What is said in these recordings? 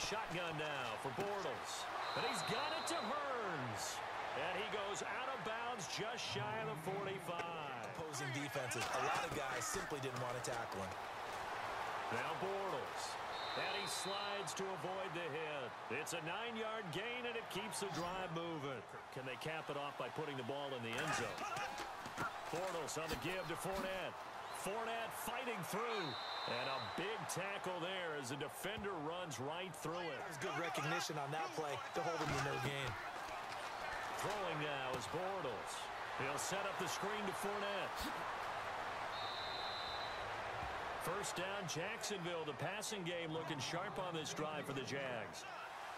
Shotgun now for Bortles. And he's got it to Hearns. And he goes out of bounds just shy of the 45. Opposing defenses, a lot of guys simply didn't want to tackle him. Now Bortles. And he slides to avoid the hit. It's a 9-yard gain, and it keeps the drive moving. Can they cap it off by putting the ball in the end zone? Bortles on the give to Fournette. Fournette fighting through. And a big tackle there as the defender runs right through it. That was good recognition on that play to hold him to no gain. Throwing now is Bortles. He'll set up the screen to Fournette. First down, Jacksonville. The passing game looking sharp on this drive for the Jags.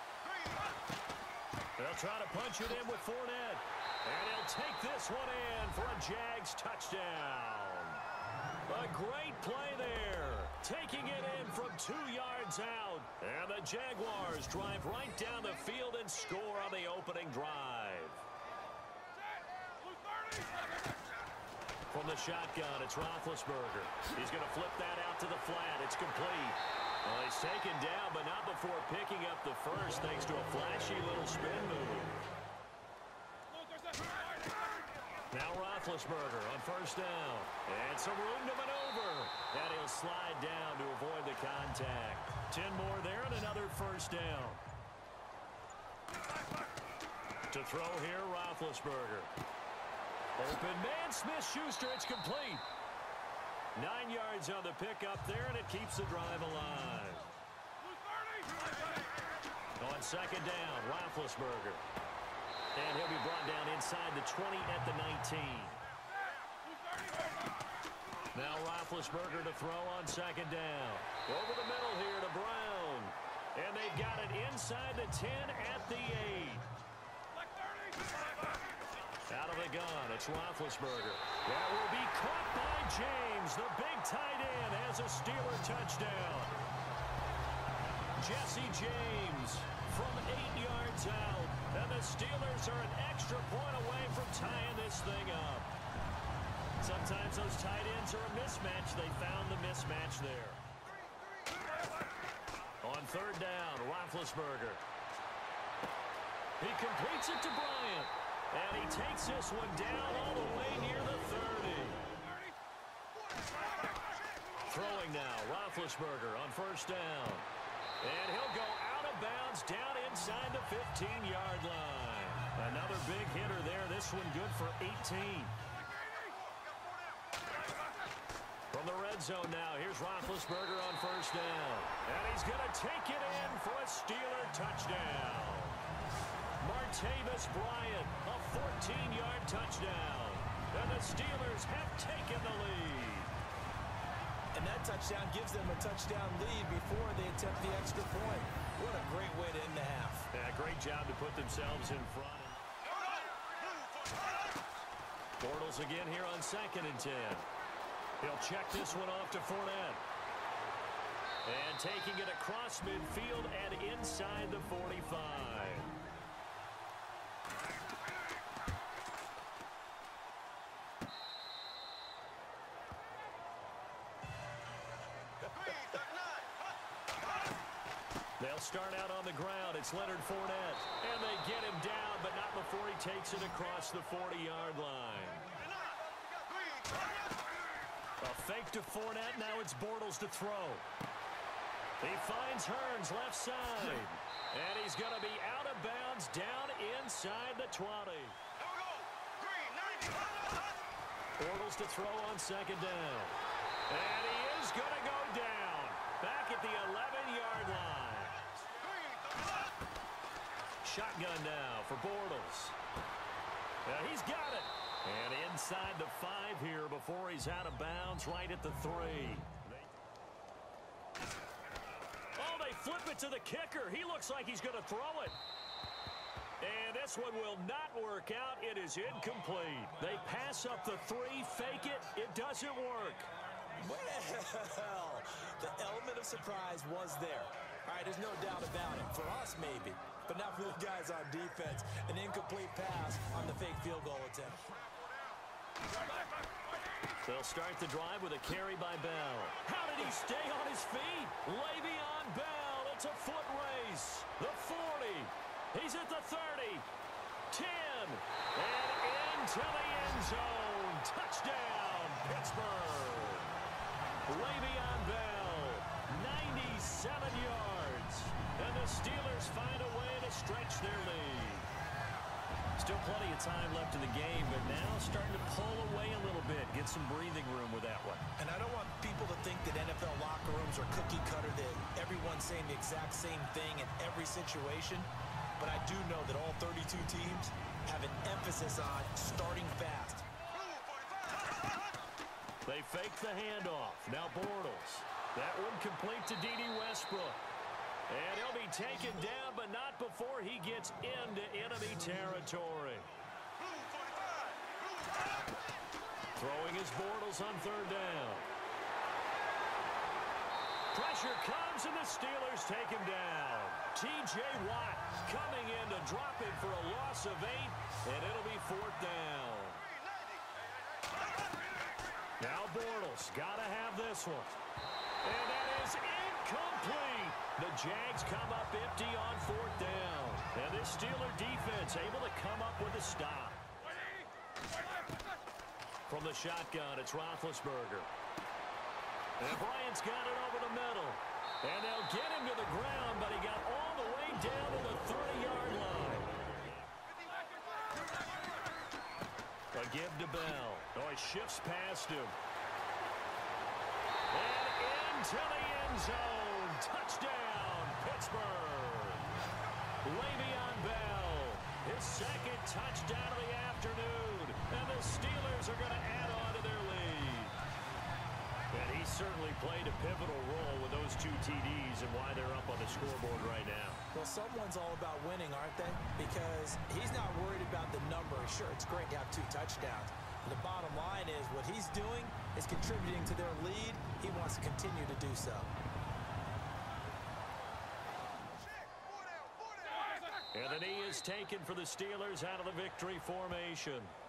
They'll try to punch it in with Fournette. And he'll take this one in for a Jags touchdown. A great play there. Taking it in from 2 yards out. And the Jaguars drive right down the field and score on the opening drive. From the shotgun, it's Roethlisberger. He's going to flip that out to the flat. It's complete. Well, he's taken down, but not before picking up the first, thanks to a flashy little spin move. Now Roethlisberger on first down. And some room to maneuver. And he'll slide down to avoid the contact. 10 more there and another first down. To throw here, Roethlisberger. Open man, Smith-Schuster, it's complete. 9 yards on the pickup there, and it keeps the drive alive. On second down, Roethlisberger. And he'll be brought down inside the 20 at the 19. Now Roethlisberger to throw on second down. Over the middle here to Brown. And they've got it inside the 10 at the 8. Out of the gun, it's Roethlisberger. That will be caught by James. The big tight end has a Steeler touchdown. Jesse James from 8 yards out. And the Steelers are an extra point away from tying this thing up. Sometimes those tight ends are a mismatch. They found the mismatch there. On third down, Roethlisberger. He completes it to Bryant. And he takes this one down all the way near the 30. Throwing now, Roethlisberger on first down. And he'll go out of bounds down inside the 15-yard line. Another big hitter there. This one good for 18. From the red zone now, here's Roethlisberger on first down. And he's going to take it in for a Steeler touchdown. Martavis Bryant, a 14-yard touchdown. And the Steelers have taken the lead. And that touchdown gives them a touchdown lead before they attempt the extra point. What a great way to end the half. Yeah, great job to put themselves in front. Bortles again here on second and 10. He'll check this one off to Fournette. And taking it across midfield and inside the 45. They'll start out on the ground. It's Leonard Fournette. And they get him down, but not before he takes it across the 40-yard line. A fake to Fournette. Now it's Bortles to throw. He finds Hearns left side. And he's going to be out of bounds down inside the 20. Bortles to throw on second down. And he is going to go down. Back at the 11-yard line. Shotgun now for Bortles. He's got it. And inside the 5 here before he's out of bounds right at the 3. Oh, they flip it to the kicker. He looks like he's going to throw it. And this one will not work out. It is incomplete. They pass up the 3, fake it. It doesn't work. Well, the element of surprise was there. All right, there's no doubt about it. For us, maybe. But not for the guys on defense. An incomplete pass on the fake field goal attempt. They'll start the drive with a carry by Bell. How did he stay on his feet? Le'Veon Bell. It's a foot race. into the end zone. Touchdown, Pittsburgh. Le'Veon Bell, 97 yards. And the Steelers find a way to stretch their lead. Still plenty of time left in the game, but now starting to pull away a little bit. Get some breathing room with that one. And I don't want people to think that NFL locker rooms are cookie cutter, that everyone's saying the exact same thing in every situation. But I do know that all 32 teams have an emphasis on starting fast. They fake the handoff. Now Bortles. That one complete to D.D. Westbrook. And he'll be taken down, but not before he gets into enemy territory. Throwing his Bortles on third down. Pressure comes, and the Steelers take him down. T.J. Watt coming in to drop him for a loss of 8, and it'll be fourth down. Now Bortles, got to have this one. And that is incomplete. The Jags come up empty on fourth down. And this Steeler defense able to come up with a stop. From the shotgun, it's Roethlisberger. And Bryant's got it over the middle. And they'll get him to the ground, but he got all the way down to the 30-yard line. A give to Bell. Oh, he shifts past him. And into the end zone. Touchdown, Pittsburgh. Le'Veon Bell, his second touchdown of the afternoon. And the Steelers are going to add on to their lead. And he certainly played a pivotal role with those 2 TDs and why they're up on the scoreboard right now. Well, someone's all about winning, aren't they? Because he's not worried about the number. Sure, it's great to have 2 touchdowns. But the bottom line is what he's doing is contributing to their lead. He wants to continue to do so. And the knee is taken for the Steelers out of the victory formation.